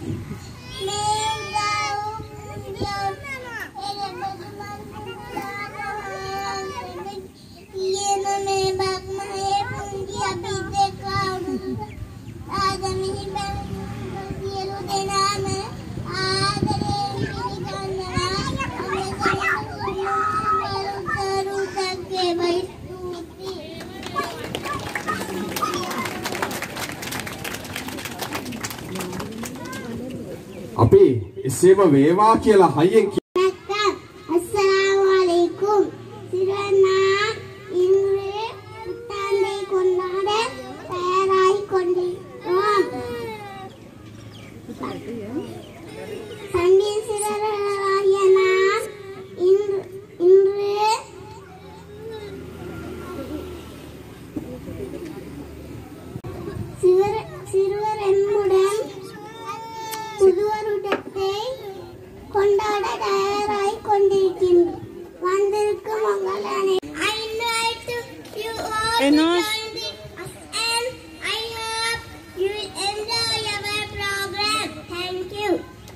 අපි එසේම වේවා කියලා හයියෙන් Assalamualaikum. Sirana Ingre Tande Kondade Perai Kondi Rom. Sandi Sirana Yana Ingre Silver Emudan புதுவருடத்தை கொண்டாட தயாராய் கொண்டிருக்கின்றோம். வந்திருக்கும் உங்கள் I invite you all to join us and I hope you will enjoy our program. Thank you.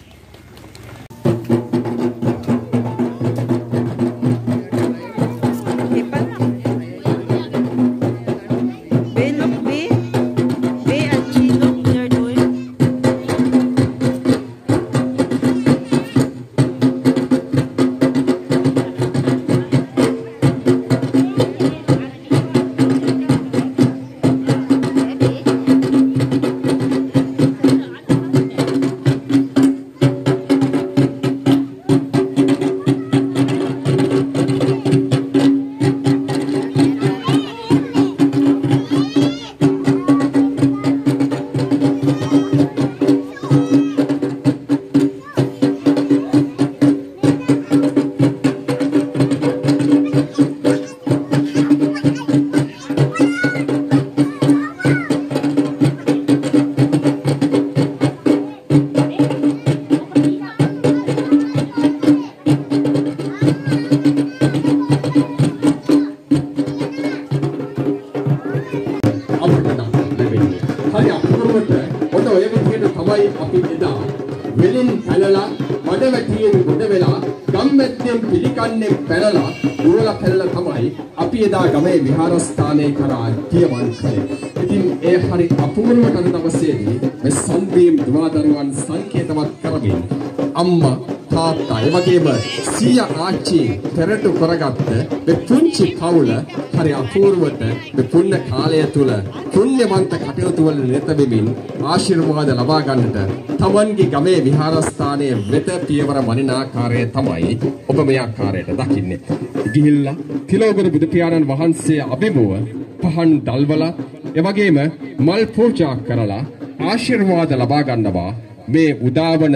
වෙලින් පැනලා මඩවැටියෙන් ගොඩ වෙලා ගම්මැත්තෙන් පිළිකන්නේ පැනලා දුවලා පැනලා තමයි අපි එදා ගමේ විහාරස්ථානයේ කරා කියවන් කළේ. ඉතින් ඒ හරි අපූර්වට දවසේදී මේ සම්බීම් දුවදරුවන් සංකේතවත් කරමින් අම්මා තාත්තා ඒ වගේම සීයා ආච්චි පෙරටු කරගත්ත මේ පුංචි පවුල හරි අපූර්වට මේ පුණ්‍ය කාලය තුල පුණ්‍යවන්ත කටයුතු වල නිරත වෙමින් ආශිර්වාද ලබා ගන්නට තමන්ගේ ගමේ විහාරස්ථානයේ වෙත පියවර වනින ආකාරය තමයි ඔබ මේ ආකාරයට දකින්නේ. ගිහිල්ලා තිලෝගුරු බුදු පියාණන් වහන්සේ අභිමුව පහන් දල්වලා ඒ වගේම මල් පූජා කරලා ආශිර්වාද ලබා ගන්නවා. මේ උදාවන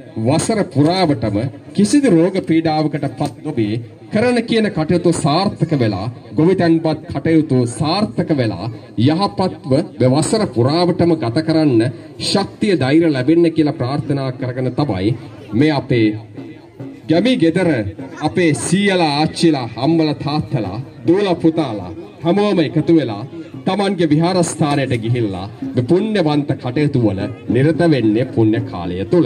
වසර පුරාවටම කිසිදු රෝග පීඩාවකට පත් නොවී කරන කියන කටයුතු සාර්ථක වෙලා ගොවිතැන්පත් කටයුතු සාර්ථක වෙලා යහපත්ව වසර පුරාවටම ගත කරන්න ශක්තිය ධෛර්ය ලැබෙන්න කියලා ප්‍රාර්ථනා කරගෙන තමයි මේ අපේ ගැමි ගෙදර අපේ සීයලා ආච්චිලා අම්මලා තාත්තලා දූලා පුතාලා හැමෝම එකතු වෙලා තමන්ගේ විහාරස්ථානයට ගිහිල්ලා මේ පුණ්‍යවන්ත කටයුතු වල නිරත වෙන්නේ පුණ්‍ය කාලය තුල.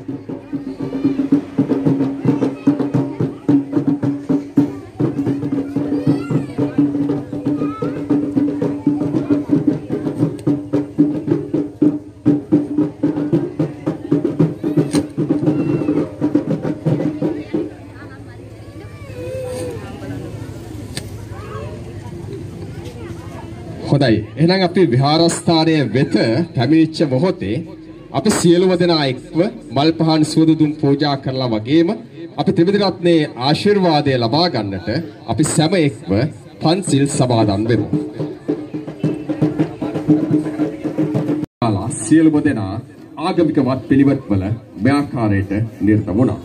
හොඳයි. එහෙනම් අපි විහාරස්ථානයේ වෙත පැමිණිච්ච මොහොතේ අපි සියලුම දෙනා එක්ව මල් පහන් සුවඳ දුම් පූජා කරලා වගේම අපි ත්‍රිවිධ රත්නයේ ආශිර්වාදය ලබා ගන්නට අපි සැම එක්ව පන්සිල් සමාදන් වෙමු. සියලුම දෙනා ආගමික වත් පිළිවෙත්වල මේ ආකාරයට නිරත වුණා.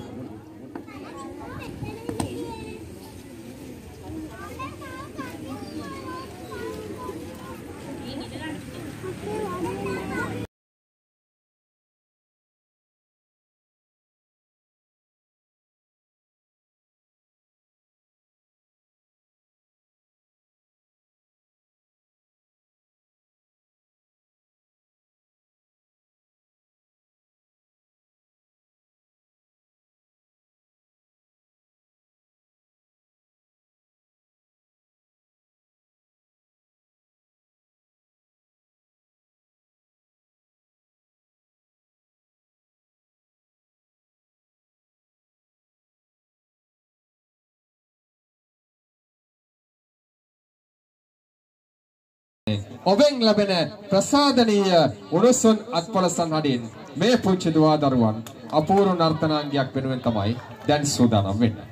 ඔබෙන් ලැබෙන ප්‍රසාදනීය උණුසුම් අත්පොලසන් හඩින් මේ පුංචි දුවා දරුවන් අපූර්ව නර්තනාංගයක් වෙනුවෙන් තමයි දැන් සූදානම් වෙන්නේ.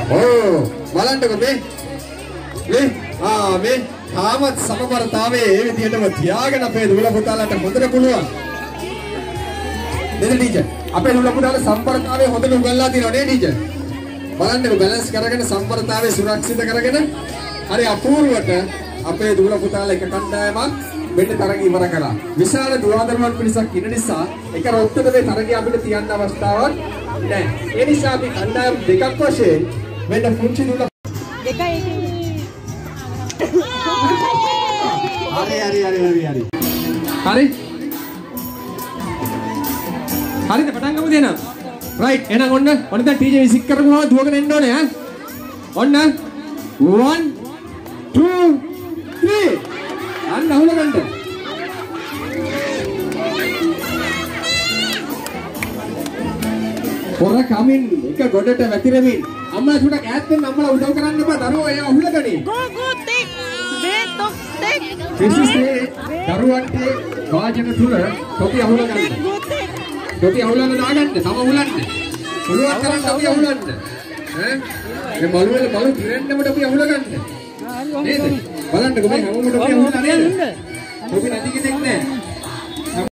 ඕ බලන්නකෝ මේ තාමත් සමබරතාවයේ ඒ විදිහටම තියාගෙන අපේ දුවලා පුතාලට හොඳට පුළුවන්. නේද ටීචර්? අපේ දුවලා පුතාලට සම්බරතාවයේ හොඳට උගන්ලා තියෙනවා නේ ටීචර්? බලන්නකෝ බැලන්ස් කරගෙන සම්බරතාවයේ සුරක්ෂිත කරගෙන හරි අපූර්වට අපේ දුවලා පුතාලා එක කණ්ඩායමක් මෙන්න තරග ඉවර කළා. විශාල දුරාදරුවන් පිරිසක් ඉන්න නිසා එක රොත්තට මේ තරගය අපිට තියන්න අවස්ථාවක් නැහැ. ඒ නිසා අපි කණ්ඩායම් දෙකක් වශයෙන් මෙන්න පුංචි දුවලා දෙකයි හරි හරිද පටන් ගමුද එහෙනම් රයිට් එහෙනම් ඔන්න දැන් ටීචර් විසික් කරපුවාම දුවගෙන එන්න ඕනේ ඈ ඔන්න 1 2 3 අන්න අහුල ගන්න පොර කමින් එක ගොඩට වැතිරෙමින් අම්මලා සුටක් ඈත් වෙන්න අම්මලා උදව් කරන්න එපා දරුවෝ එයා අහුල ගනි විශේෂයෙන් දරුවන්ට වාජන තුල තොපි අහුල ගන්න. තොපි අහුලන්න දාගන්න, තම අහුලන්න. පුළුවන් තරම් තොපි අහුලන්න. ඈ මේ බලුවල බලු ට්‍රෙන්ඩ්ම තොපි අහුල ගන්න. නේද? බලන්නකෝ මේ හැමෝම තොපි අහුලලා නේද? තොපි නැති කෙනෙක් නෑ.